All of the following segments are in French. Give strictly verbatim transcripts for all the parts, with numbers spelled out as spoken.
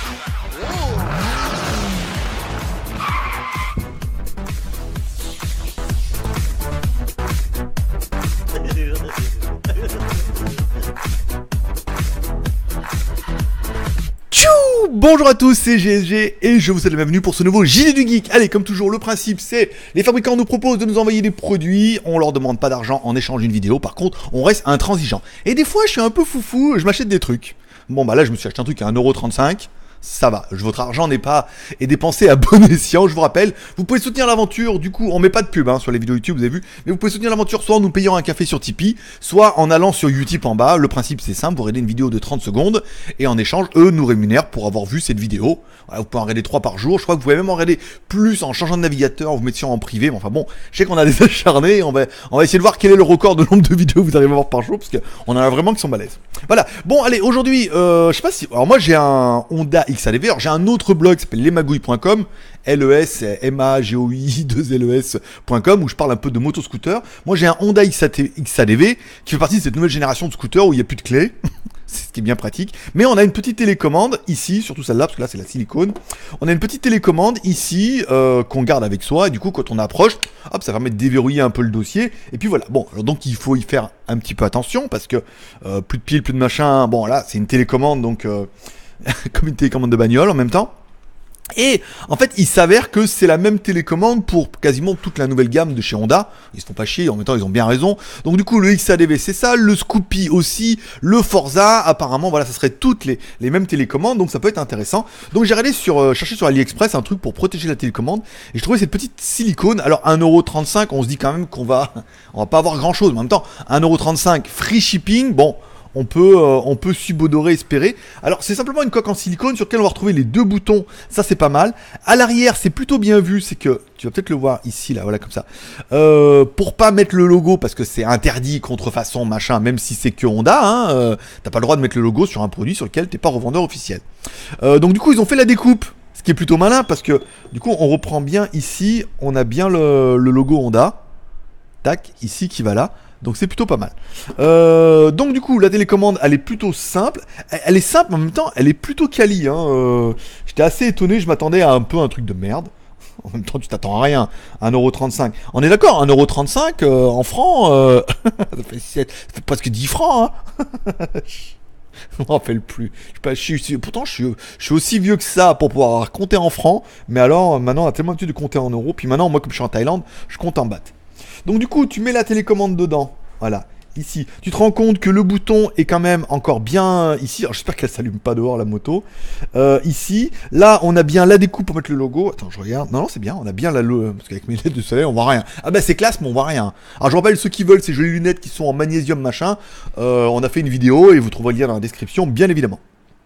Bonjour à tous, c'est G S G et je vous souhaite la bienvenue pour ce nouveau J D du Geek. Allez, comme toujours, le principe c'est les fabricants nous proposent de nous envoyer des produits, on leur demande pas d'argent en échange d'une vidéo, par contre on reste intransigeant. Et des fois je suis un peu foufou, je m'achète des trucs. Bon bah là je me suis acheté un truc à un euro trente-cinq. Ça va, votre argent n'est pas est dépensé à bon escient, je vous rappelle. Vous pouvez soutenir l'aventure, du coup, on met pas de pub hein, sur les vidéos YouTube, vous avez vu, mais vous pouvez soutenir l'aventure soit en nous payant un café sur Tipeee, soit en allant sur Utip en bas. Le principe c'est simple, vous regardez une vidéo de trente secondes, et en échange, eux nous rémunèrent pour avoir vu cette vidéo. Voilà, vous pouvez en regarder trois par jour, je crois que vous pouvez même en regarder plus en changeant de navigateur, en vous mettant en privé, mais enfin bon, je sais qu'on a des acharnés, on va, on va essayer de voir quel est le record de nombre de vidéos que vous arrivez à voir par jour, parce qu'on en a vraiment qui sont balèzes. Voilà, bon allez, aujourd'hui, euh, je sais pas si... Alors moi j'ai un Honda X A D V, alors j'ai un autre blog qui s'appelle lesmagouilles point com, L E S M A G O I deux L E S point com, où je parle un peu de moto-scooter. Moi j'ai un Honda X A D V qui fait partie de cette nouvelle génération de scooters où il n'y a plus de clés. C'est ce qui est bien pratique. Mais on a une petite télécommande ici, surtout celle-là, parce que là c'est la silicone. On a une petite télécommande ici euh, qu'on garde avec soi, et du coup quand on approche, hop, ça permet de déverrouiller un peu le dossier. Et puis voilà, bon, alors donc il faut y faire un petit peu attention, parce que euh, plus de piles, plus de machin, bon là c'est une télécommande, donc euh, comme une télécommande de bagnole en même temps. Et en fait, il s'avère que c'est la même télécommande pour quasiment toute la nouvelle gamme de chez Honda. Ils se font pas chier, en même temps ils ont bien raison. Donc du coup, le X A D V c'est ça, le Scoopy aussi, le Forza, apparemment, voilà, ça serait toutes les, les mêmes télécommandes, donc ça peut être intéressant. Donc j'ai allé sur, euh, chercher sur AliExpress un truc pour protéger la télécommande, et je trouvais cette petite silicone. Alors un euro trente-cinq, on se dit quand même qu'on va, on va pas avoir grand chose, mais en même temps, un euro trente-cinq, free shipping, bon... On peut, euh, on peut subodorer, espérer. Alors c'est simplement une coque en silicone sur laquelle on va retrouver les deux boutons. Ça c'est pas mal. À l'arrière c'est plutôt bien vu. C'est que tu vas peut-être le voir ici là, voilà comme ça. Euh, pour pas mettre le logo parce que c'est interdit, contrefaçon, machin. Même si c'est que Honda, hein, euh, t'as pas le droit de mettre le logo sur un produit sur lequel t'es pas revendeur officiel. Euh, donc du coup ils ont fait la découpe. Ce qui est plutôt malin parce que du coup on reprend bien ici. On a bien le, le logo Honda. Tac, ici qui va là. Donc c'est plutôt pas mal. Euh, donc du coup la télécommande elle est plutôt simple. Elle, elle est simple mais en même temps elle est plutôt quali. Hein. Euh, J'étais assez étonné, je m'attendais à un peu un truc de merde. En même temps tu t'attends à rien. un euro trente-cinq. On est d'accord, un euro trente-cinq euh, en francs, euh, ça, fait sept, ça fait presque dix francs. Hein. Je m'en rappelle plus. Je sais pas, je suis, pourtant je suis, je suis aussi vieux que ça pour pouvoir compter en francs. Mais alors maintenant on a tellement l'habitude de compter en euros. Puis maintenant moi comme je suis en Thaïlande, je compte en bahts. Donc du coup, tu mets la télécommande dedans, voilà, ici. Tu te rends compte que le bouton est quand même encore bien ici. Alors j'espère qu'elle s'allume pas dehors, la moto. Euh, ici, là, on a bien la découpe pour mettre le logo. Attends, je regarde. Non, non, c'est bien, on a bien la... Le... Parce qu'avec mes lunettes de soleil, on voit rien. Ah bah c'est classe, mais on voit rien. Alors je rappelle, ceux qui veulent ces jolies lunettes qui sont en magnésium machin, euh, on a fait une vidéo et vous trouverez le lien dans la description, bien évidemment.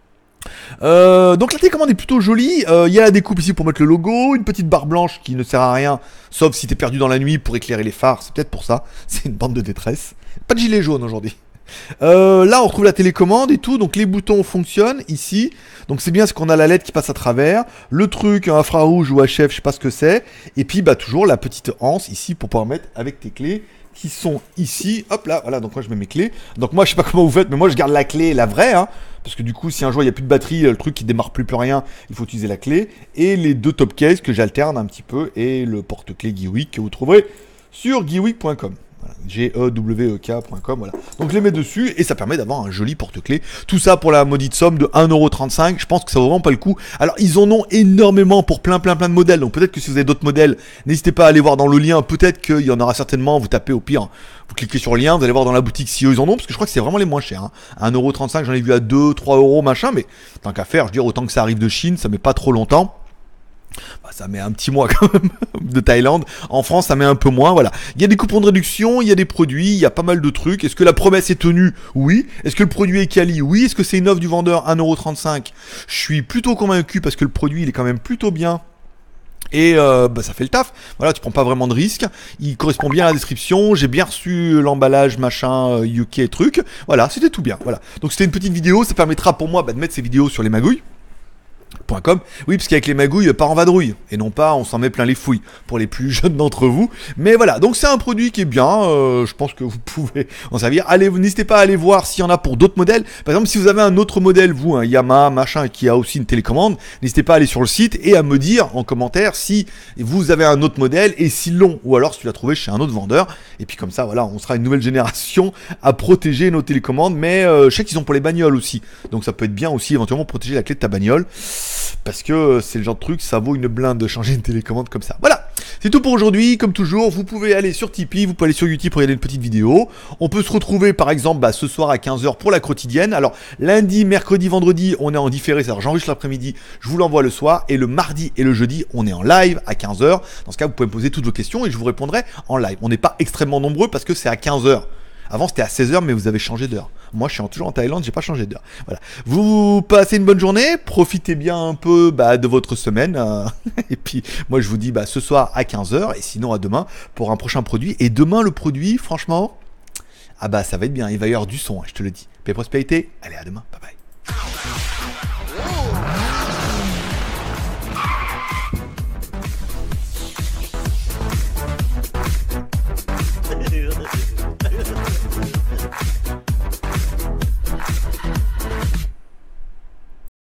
Euh, donc la télécommande est plutôt jolie, il euh, y a la découpe ici pour mettre le logo, une petite barre blanche qui ne sert à rien, sauf si t'es perdu dans la nuit pour éclairer les phares, c'est peut-être pour ça, c'est une bande de détresse. Pas de gilet jaune aujourd'hui. Euh, là on retrouve la télécommande et tout, donc les boutons fonctionnent ici, donc c'est bien ce qu'on a la L E D qui passe à travers, le truc infrarouge ou H F, je sais pas ce que c'est, et puis bah toujours la petite anse ici pour pouvoir mettre avec tes clés qui sont ici, hop là, voilà, donc moi je mets mes clés, donc moi je sais pas comment vous faites, mais moi je garde la clé, la vraie, hein, parce que du coup si un jour il n'y a plus de batterie, le truc qui démarre plus plus rien, il faut utiliser la clé, et les deux top cases que j'alterne un petit peu, et le porte-clés Geeweek que vous trouverez sur geeweek point com. Voilà, G E W E K point com, voilà. Donc je les mets dessus et ça permet d'avoir un joli porte-clés. Tout ça pour la maudite somme de un euro trente-cinq. Je pense que ça vaut vraiment pas le coup. Alors ils en ont énormément pour plein plein plein de modèles. Donc peut-être que si vous avez d'autres modèles, n'hésitez pas à aller voir dans le lien. Peut-être qu'il y en aura certainement. Vous tapez au pire, vous cliquez sur le lien, vous allez voir dans la boutique si eux ils en ont. Parce que je crois que c'est vraiment les moins chers. Hein. un euro trente-cinq, j'en ai vu à deux, trois euros machin. Mais tant qu'à faire, je veux dire, autant que ça arrive de Chine, ça met pas trop longtemps. Bah, ça met un petit mois quand même de Thaïlande. En France, ça met un peu moins. Voilà. Il y a des coupons de réduction, il y a des produits, il y a pas mal de trucs. Est-ce que la promesse est tenue? Oui. Est-ce que le produit est quali? Oui. Est-ce que c'est une offre du vendeur un euro trente-cinq? Je suis plutôt convaincu parce que le produit il est quand même plutôt bien. Et euh, bah, ça fait le taf. Voilà, tu prends pas vraiment de risque. Il correspond bien à la description. J'ai bien reçu l'emballage, machin, euh, U K truc. Voilà, c'était tout bien. Voilà. Donc c'était une petite vidéo. Ça permettra pour moi bah, de mettre ces vidéos sur les magouilles. point com. Oui, parce qu'avec les magouilles, pas en vadrouille. Et non pas, on s'en met plein les fouilles pour les plus jeunes d'entre vous. Mais voilà, donc c'est un produit qui est bien. Euh, je pense que vous pouvez en servir. Allez, n'hésitez pas à aller voir s'il y en a pour d'autres modèles. Par exemple, si vous avez un autre modèle, vous, un Yamaha, machin, qui a aussi une télécommande, n'hésitez pas à aller sur le site et à me dire en commentaire si vous avez un autre modèle et s'ils l'ont. Ou alors si tu l'as trouvé chez un autre vendeur. Et puis comme ça, voilà, on sera une nouvelle génération à protéger nos télécommandes. Mais euh, je sais qu'ils ont pour les bagnoles aussi. Donc ça peut être bien aussi éventuellement protéger la clé de ta bagnole. Parce que c'est le genre de truc, ça vaut une blinde de changer une télécommande comme ça. Voilà, c'est tout pour aujourd'hui. Comme toujours, vous pouvez aller sur Tipeee, vous pouvez aller sur YouTube pour regarder une petite vidéo. On peut se retrouver par exemple bah, ce soir à quinze heures pour la quotidienne. Alors lundi, mercredi, vendredi, on est en différé, c'est-à-dire j'enregistre l'après-midi, je vous l'envoie le soir. Et le mardi et le jeudi, on est en live à quinze heures. Dans ce cas, vous pouvez me poser toutes vos questions et je vous répondrai en live. On n'est pas extrêmement nombreux parce que c'est à quinze heures. Avant c'était à seize heures mais vous avez changé d'heure. Moi je suis toujours en Thaïlande, j'ai pas changé d'heure. Voilà. Vous passez une bonne journée, profitez bien un peu bah, de votre semaine. Euh, et puis moi je vous dis bah, ce soir à quinze heures et sinon à demain pour un prochain produit. Et demain le produit franchement, ah bah ça va être bien, il va y avoir du son, hein, je te le dis. Paix et prospérité, allez à demain, bye bye.